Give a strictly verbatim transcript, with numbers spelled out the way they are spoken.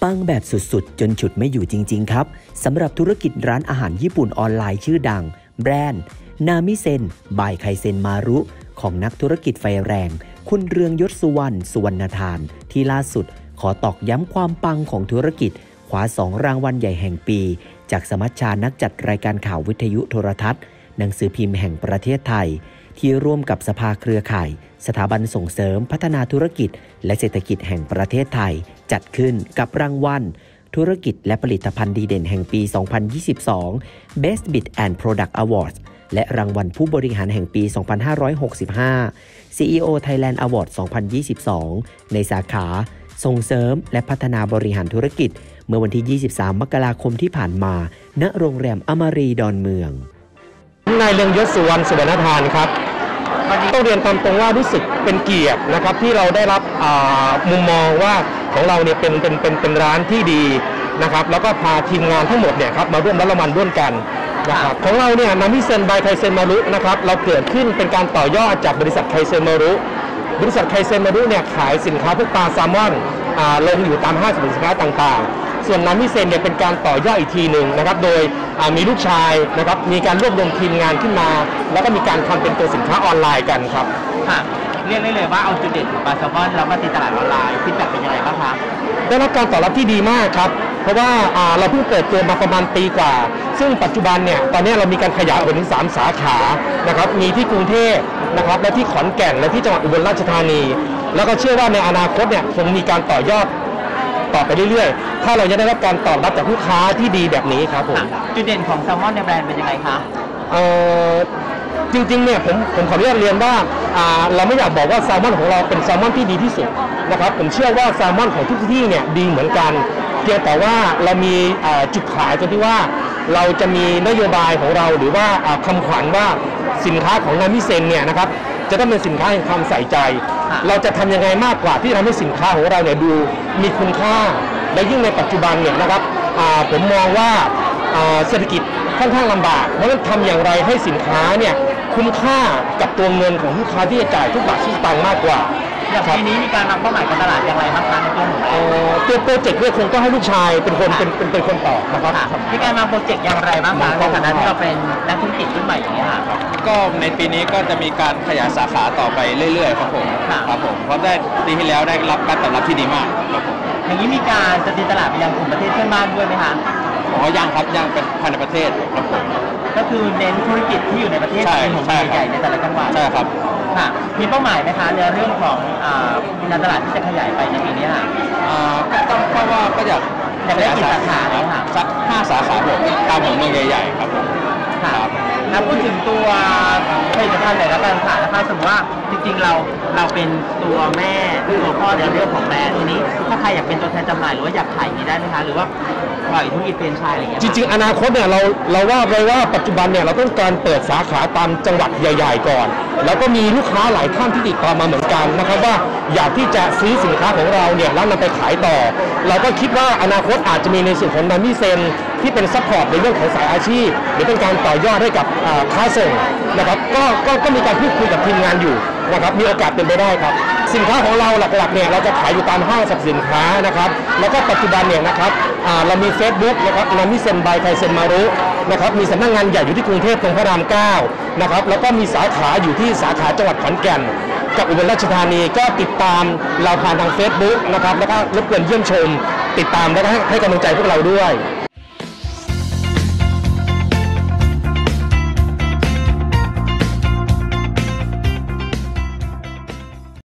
ปังแบบสุดๆจนฉุดไม่อยู่จริงๆครับสำหรับธุรกิจร้านอาหารญี่ปุ่นออนไลน์ชื่อดังแบรนด์นามิเซนบายไคเซนมารุของนักธุรกิจไฟแรงคุณเรืองยศสุวรรณสุวรรณธานที่ล่าสุดขอตอกย้ำความปังของธุรกิจคว้าสองรางวัลใหญ่แห่งปีจากสมัชชานักจัดรายการข่าววิทยุโทรทัศน์หนังสือพิมพ์แห่งประเทศไทยที่ร่วมกับสภาเครือข่ายสถาบันส่งเสริมพัฒนาธุรกิจและเศรษฐกิจแห่งประเทศไทยจัดขึ้นกับรางวัลธุรกิจและผลิตภัณฑ์ดีเด่นแห่งปี สองพันยี่สิบสอง Best Bid and Product Awards และรางวัลผู้บริหารแห่งปี สองพันห้าร้อยหกสิบห้า ซี อี โอ Thailand Award สองพันยี่สิบสอง ในสาขาส่งเสริมและพัฒนาบริหารธุรกิจเมื่อวันที่ ยี่สิบสาม มกราคมที่ผ่านมาณโรงแรมอมรีดอนเมืองนายเรืองยศสุวรรณสุวรรณธานครับต้องเรียนตามตรงว่ารู้สึกเป็นเกียรตินะครับที่เราได้รับมุมมองว่าของเราเนี่ยเป็นเป็นเป็นเป็นร้านที่ดีนะครับแล้วก็พาทีมงานทั้งหมดเนี่ยครับมาร่วมรับรางวัลร่วมกันนะครับของเราเนี่ยนามิเซนบายไคเซนมารุนะครับเราเกิดขึ้นเป็นการต่อยอดจากบริษัทไคเซนมารุบริษัทไคเซนมารุเนี่ยขายสินค้าพวกปลาแซลมอนลงอยู่ตามห้างสรรพสินค้าต่างๆส่วนนามิเซนเนี่ยเป็นการต่อยอดอีกทีหนึ่งนะครับโดยมีลูกชายนะครับมีการรวบรวมทีมงานขึ้นมาแล้วก็มีการทำเป็นตัวสินค้าออนไลน์กันครับค่ะเรียกได้เลยว่าเอาจุดเด่นของปลาแซลมอนแล้วมาตีตลาดออนไลน์ฟีดแบ็กเป็นยังไงบ้างคะได้รับการตอบรับที่ดีมากครับเพราะว่าเราเพิ่งเปิดตัวมาประมาณปีกว่าซึ่งปัจจุบันเนี่ยตอนนี้เรามีการขยายออกเป็นถึงสามสาขานะครับมีที่กรุงเทพนะครับและที่ขอนแก่นและที่จังหวัดอุบลราชธานีแล้วก็เชื่อว่าในอนาคตเนี่ยคงมีการต่อยอดต่อไปเรื่อยๆถ้าเราจะได้รับการตอบรับจากลูกค้าที่ดีแบบนี้ครับผมจุดเด่นของแซลมอนในแบรนด์เป็นยังไงคะเอ่อจริงๆเนี่ยผมผมขออนุญาตเรียนว่าเราไม่อยากบอกว่าแซลมอนของเราเป็นแซลมอนที่ดีที่สุดนะครับผมเชื่อว่าแซลมอนของทุกที่เนี่ยดีเหมือนกันเพียงแต่ว่าเรามีจุดขายตรงที่ว่าเราจะมีนโยบายของเราหรือว่าคำขวัญว่าสินค้าของนามิเซนเนี่ยนะครับจะต้องเป็นสินค้าแห่งความใส่ใจเราจะทำยังไงมากกว่าที่ทำให้สินค้าของเราเนี่ยดูมีคุณค่าและยิ่งในปัจจุบันเนี่ยนะครับผมมองว่าเศรษฐกิจค่อนข้างลำบากเพราะฉะนั้นทำอย่างไรให้สินค้าเนี่ยคุ้มค่ากับตัวเงินของลูกค้าที่จะจ่ายทุกบาททุกสตางค์มากกว่าอย่างปีนี้มีการวางเป้าหมายการตลาดอย่างไรบ้างคะในตัวของเราตัวโปรเจกต์เนี่ยคงต้องให้ลูกชายเป็นคนเป็นเป็นเป็นคนตอบนะครับมีการวางโปรเจกต์อย่างไรบ้างคะในฐานะที่เราเป็นนักธุรกิจรุ่นใหม่อย่างนี้ค่ะก็ในปีนี้ก็จะมีการขยายสาขาต่อไปเรื่อยๆครับผมครับผมเพราะได้ปีที่แล้วได้รับการตอบรับที่ดีมากครับผมอย่างนี้มีการจะตีตลาดไปยังกลุ่มประเทศเพื่อนบ้านด้วยไหมคะอ๋อยังครับยังเป็นภายในประเทศครับผมก็คือเน้นธุรกิจที่อยู่ในประเทศที่หนุ่มใหญ่ในแต่ละจังหวัดใช่ครับค่ะมีเป้าหมายไหมคะในเรื่องของการตลาดที่จะขยายไปในปีนี้ค่ะก็ต้องเพราะว่าก็อยากอยากได้กี่สาขาเนี่ยค่ะสักห้าสาขาผมตามของเมืองใหญ่ๆครับผมครับแล้วพูดถึงตัวผลิตภัณฑ์ไหนแล้วกันค่ะนะคะสมมติว่าจริงๆเราเราเป็นตัวแม่ตัวพ่อในเรื่องของแบรนด์ทีนี้ถ้าใครอยากเป็นตัวแทนจำหน่ายหรือว่าอยากขายอย่างนี้ได้ไหมคะหรือว่าปล่อยธุรกิจเป็นชายอะไรเงี้ยจริงๆอนาคตเนี่ยเราเราว่าไปว่าปัจจุบันเนี่ยเราต้องการเปิดสาขาตามจังหวัดใหญ่ๆก่อนแล้วก็มีลูกค้าหลายท่านที่ติดต่อมาเหมือนกันนะครับว่าอยากที่จะซื้อสินค้าของเราเนี่ยแล้วนำไปขายต่อเราก็คิดว่าอนาคตอาจจะมีในส่วนของนามิเซนที่เป็นซัพพอร์ตในเรื่องของสายอาชีพหรือเป็นการต่อยอดให้กับค้าส่งนะครับก็ก็ก็มีการพูดคุยกับทีมงานอยู่นะครับมีโอกาสเป็นไปได้ครับสินค้าของเราหลักๆเนี่ยเราจะขายอยู่ตามห้างสรรพสินค้านะครับแล้วก็ปัจจุบันเนี่ยนะครับเรามี Facebook นะครับนามิเซนบายไคเซนมารุนะครับมีสำนักงานใหญ่อยู่ที่กรุงเทพตรงพระรามเก้านะครับแล้วก็มีสาขาอยู่ที่สาขาจังหวัดขอนแก่นกับอุบลราชธานีก็ติดตามเราผ่านทาง Facebook นะครับแล้วก็รบกวนเยี่ยมชมติดตามและให้กำลังใจพวกเราด้วย